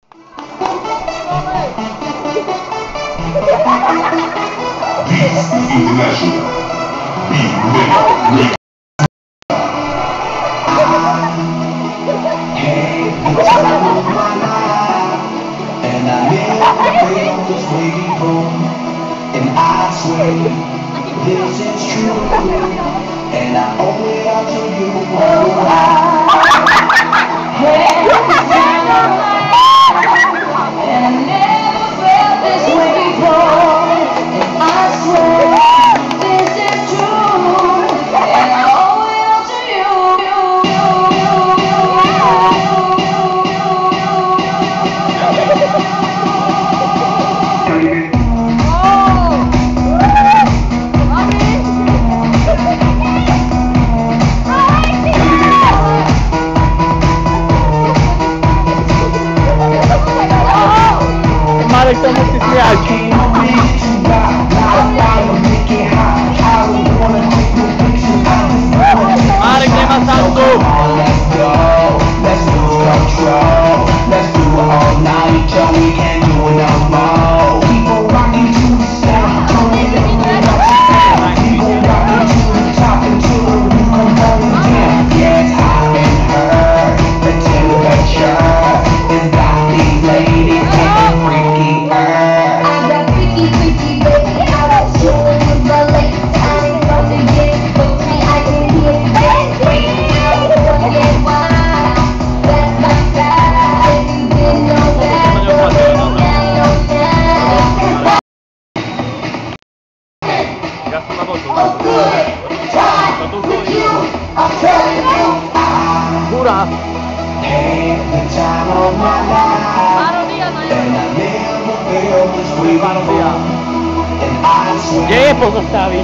International. Be ready. Hey, the time of my life, and I never felt this way before. And I swear this is true, and I owe it all to you. Hey, the time of my life, and I never felt this way before. And I swear this is true, and I owe it all to you. Marek to musi śmiać. Marek nie ma sensu. Góra! Parodia. Gdzie je pozostawić?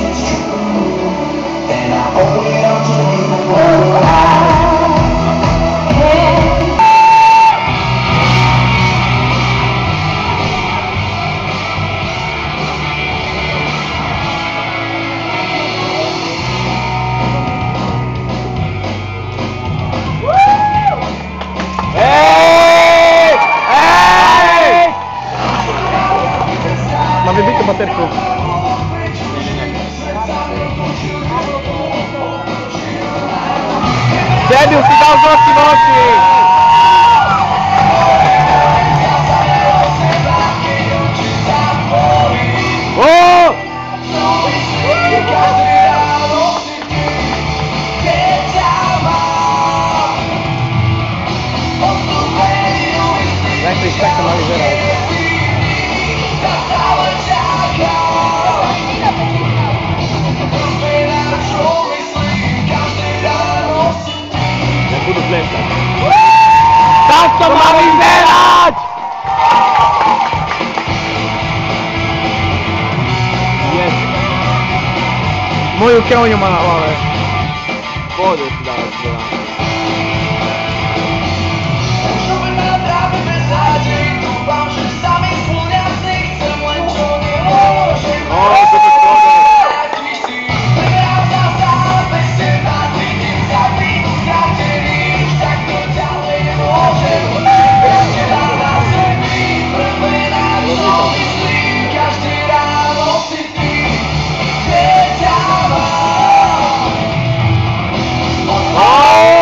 Ma wybite baterku. Debiu, ti dał gości w oczy! O! Jak to jest tak, to mamy wyraz. Budu klęczać. Tak to mamy zbierać! Jest. Moją kiełnię ma na ławę. Wodę dać zbierać. Oh!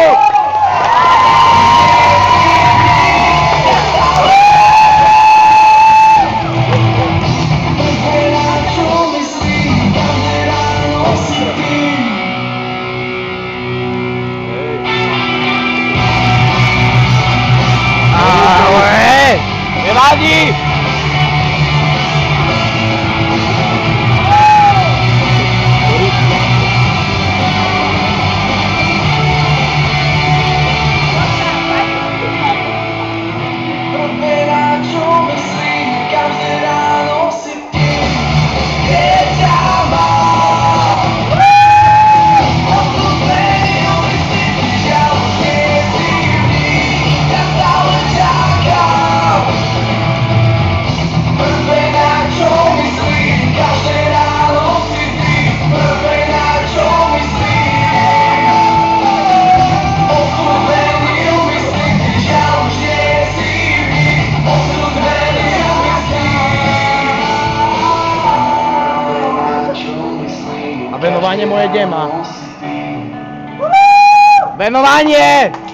A venovanie moje kde má? Venovanie!